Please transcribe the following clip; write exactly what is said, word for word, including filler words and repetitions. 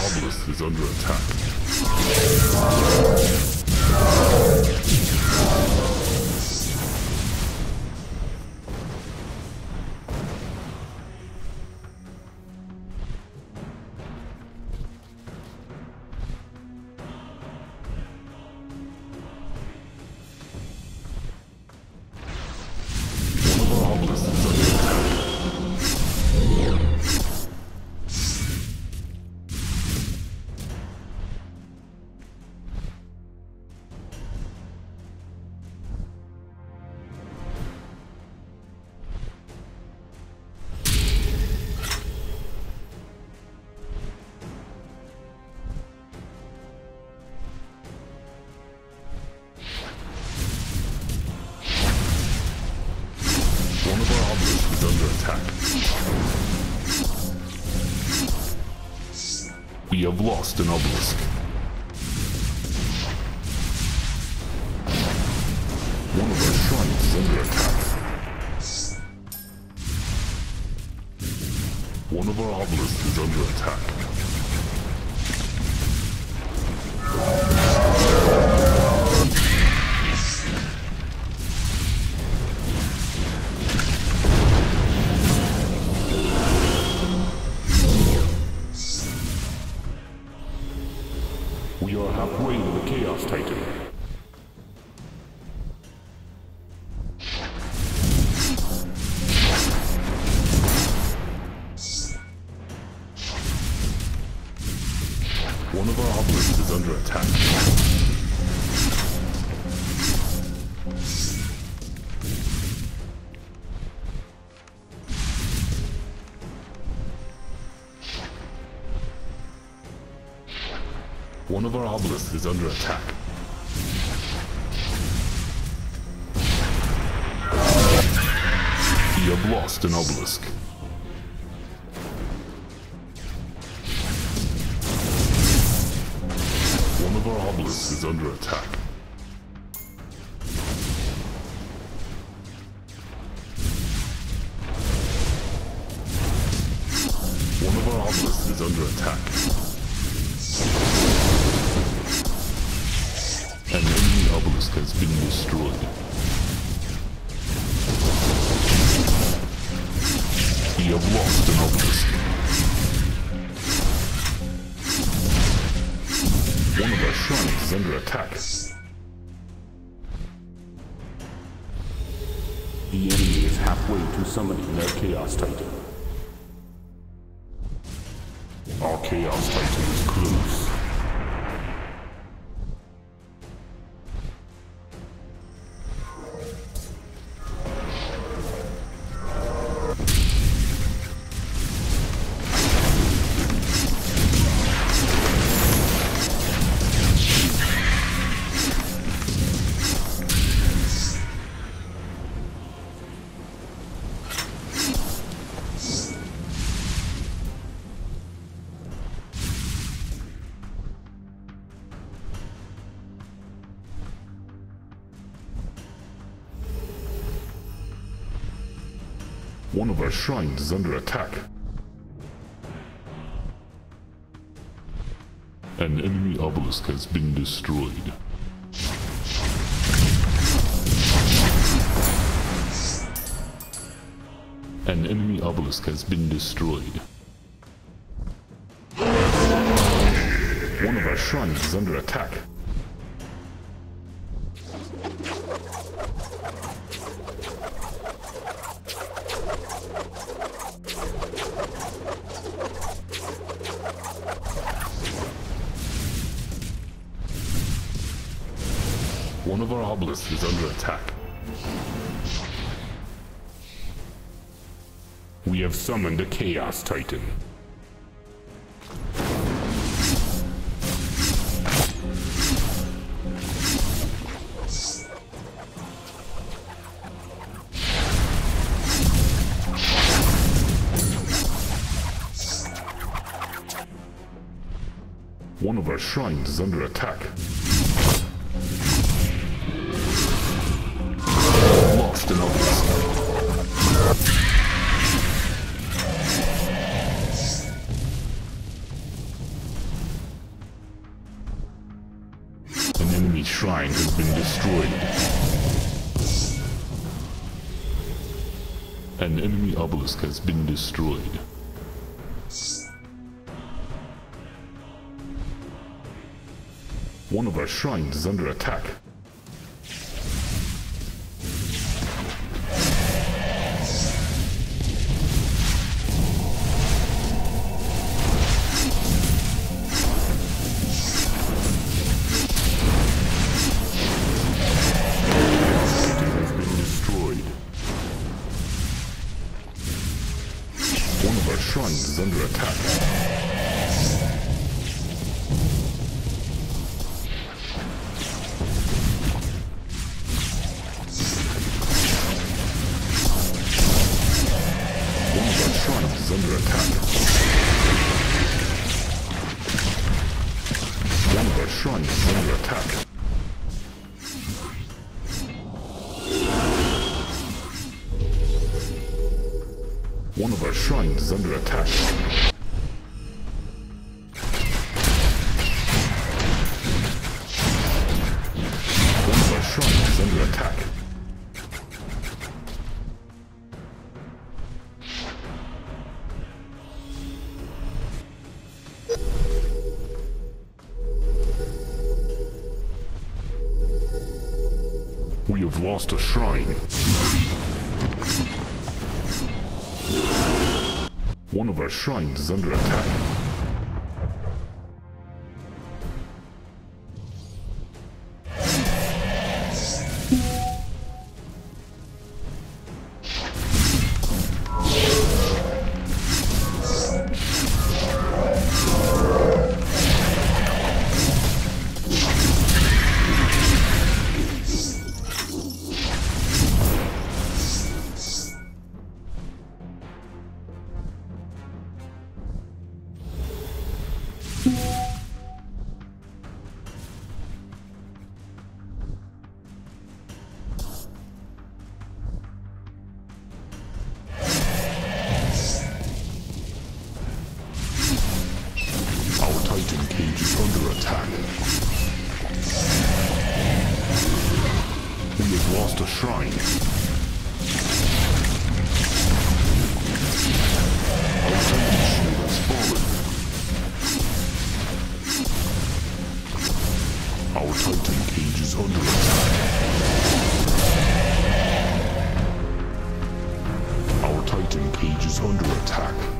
obelisk is under attack. We have lost an obelisk. One of our shrines is under attack. One of our obelisks is under attack. We are halfway to the Chaos Titan. One of our obelisks is under attack. One of our obelisks is under attack. We have lost an obelisk. One of our obelisks is under attack. One of our obelisks is under attack. An enemy obelisk has been destroyed. We have lost an obelisk. One of our shrines is under attack. The enemy is halfway to summoning their Chaos Titan. Our Chaos Titan is close. One of our shrines is under attack. An enemy obelisk has been destroyed. An enemy obelisk has been destroyed. One of our shrines is under attack. One of our obelisks is under attack. We have summoned a Chaos Titan. One of our shrines is under attack. Lost an obelisk. enemy shrine has been destroyed. An enemy obelisk has been destroyed. One of our shrines is under attack. One of our shrines is under attack. One of our shrines is under attack. One of our shrines is under attack. One of our shrines is under attack. One of our shrines is under attack. We have lost a shrine. One of our shrines is under attack. Titan cage is under attack. We have lost a shrine. Our Titan shield has fallen. Our Titan cage is under attack. Our Titan cage is under attack.